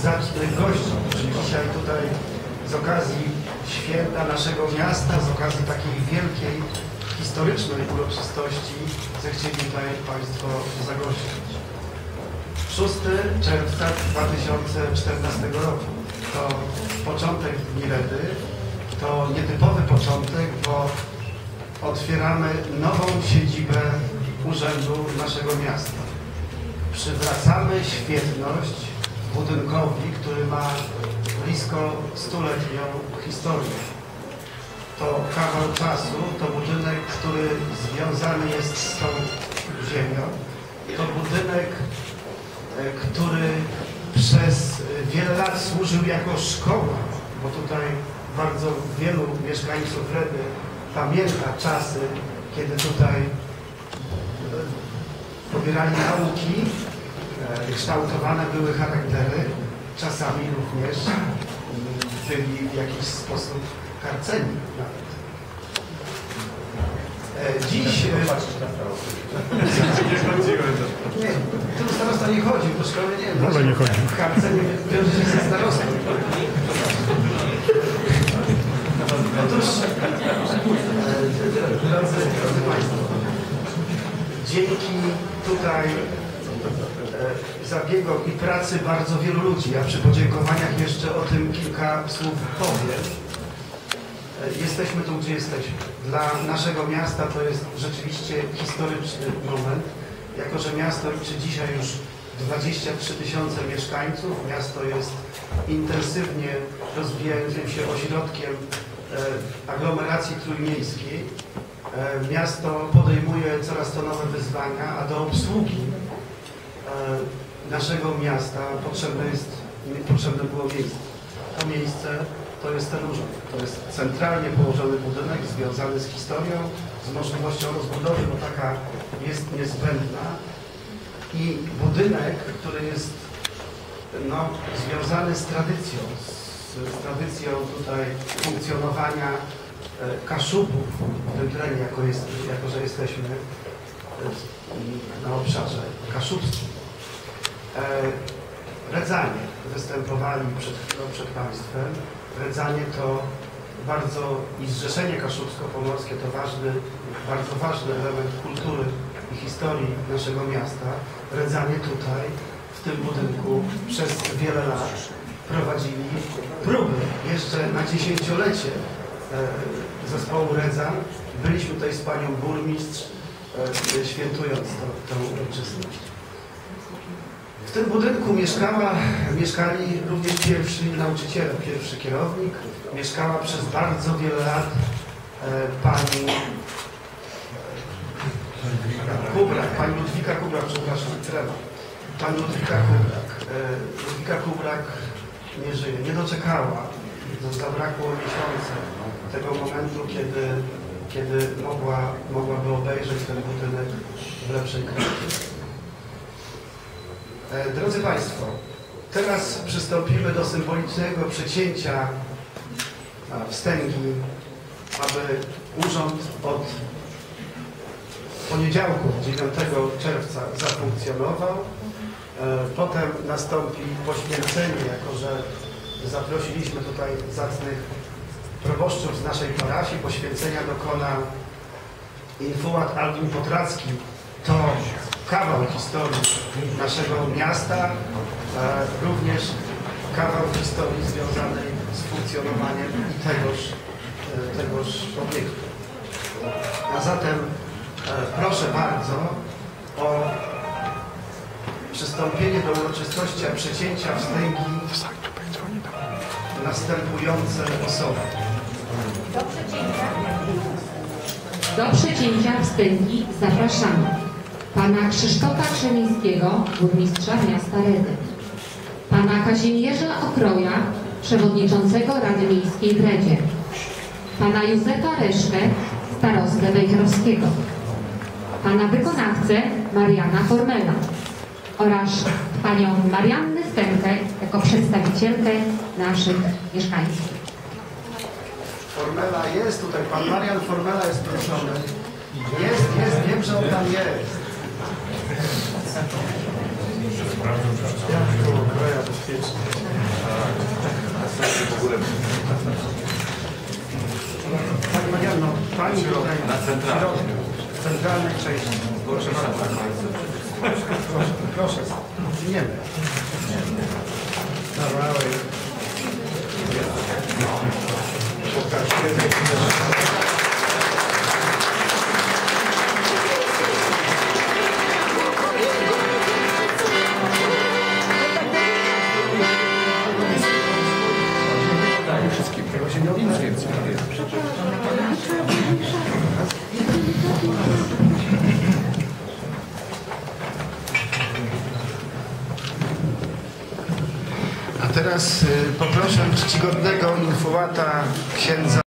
zacnych gości, którzy dzisiaj tutaj z okazji święta naszego miasta, z okazji takiej wielkiej, historycznej uroczystości zechcieli tutaj Państwo zagościć. 6 czerwca 2014 roku to początek Dni Redy, to nietypowy początek, bo otwieramy nową siedzibę urzędu naszego miasta. Przywracamy świetność budynkowi, który ma blisko 100-letnią historię. To kawał czasu, to budynek, który związany jest z tą ziemią. To budynek, który przez wiele lat służył jako szkoła, bo tutaj bardzo wielu mieszkańców Redy pamięta czasy, kiedy tutaj pobierali nauki, kształtowane były charaktery, czasami również byli w jakiś sposób karceni nawet. Dziś... Nie, tu starosta nie chodzi, do szkoły nie. Ale nie chodzi. Karcenie wiąże się ze starostą. Otóż, drodzy Państwo, dzięki tutaj zabiegom i pracy bardzo wielu ludzi, a przy podziękowaniach jeszcze o tym kilka słów powiem, jesteśmy tu, gdzie jesteśmy. Dla naszego miasta to jest rzeczywiście historyczny moment, jako że miasto liczy dzisiaj już 23 000 mieszkańców. Miasto jest intensywnie rozwijającym się ośrodkiem aglomeracji trójmiejskiej. Miasto podejmuje coraz to nowe wyzwania, a do obsługi naszego miasta potrzebne było miejsce. To miejsce to jest ten urząd. To jest centralnie położony budynek związany z historią, z możliwością rozbudowy, bo taka jest niezbędna. I budynek, który jest związany z tradycją, tradycją tutaj funkcjonowania Kaszubów w tym terenie, jako że jesteśmy na obszarze kaszubskim. Redzanie występowali przed Państwem. Redzanie to i Zrzeszenie Kaszubsko-Pomorskie to bardzo ważny element kultury i historii naszego miasta. Redzanie tutaj, w tym budynku, przez wiele lat prowadzili próby. Jeszcze na 10-lecie zespołu Redzan byliśmy tutaj z panią burmistrz, świętując tę uroczystość. W tym budynku mieszkali również pierwsi nauczyciele, pierwszy kierownik. Mieszkała przez bardzo wiele lat pani Kubrak, pani Ludwika Kubrak, przepraszam, pani Ludwika Kubrak. Ludwika Kubrak nie żyje, nie doczekała. Zabrakło miesiąca tego momentu, kiedy mogłaby obejrzeć ten budynek w lepszej krasie. Drodzy Państwo, teraz przystąpimy do symbolicznego przecięcia wstęgi, aby urząd od poniedziałku 9 czerwca zafunkcjonował. Potem nastąpi poświęcenie, jako że zaprosiliśmy tutaj zacnych proboszczów z naszej parafii. Poświęcenia dokona infułat Albin Potracki. To kawał historii naszego miasta, również kawał historii związanej z funkcjonowaniem i tegoż obiektu. A zatem proszę bardzo o przystąpienie do uroczystości przecięcia wstęgi następujące osoby. Do przecięcia wstęgi zapraszamy pana Krzysztofa Krzemińskiego, burmistrza miasta Redy, pana Kazimierza Okroja, przewodniczącego Rady Miejskiej w Redzie, pana Józefa Reszkę, starostę Wejherowskiego, pana wykonawcę Mariana Formela oraz panią Mariannę Stępkę jako przedstawicielkę naszych mieszkańców. Formela jest tutaj, pan Marian Formela jest proszony. Jest, wiem, że on tam jest. Jak to Okroja bezpiecznie. w ogóle Pani Marianno, Pani tutaj na centralnej. w centralnej części. Proszę bardzo. Proszę. Nie wiem. Dobra, wszystkim. Tego się nie odnieść więcej. A teraz poproszę czcigodnego infowata księdza